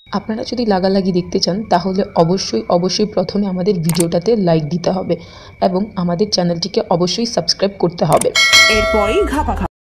আপনারা যদি লাগালাগি দেখতে চান তাহলে অবশ্যই প্রথমে আমাদের ভিডিওটাতে লাইক দিতে হবে এবং আমাদের চ্যানেলটিকে অবশ্যই সাবস্ক্রাইব করতে হবে। এরপরই ঘাপা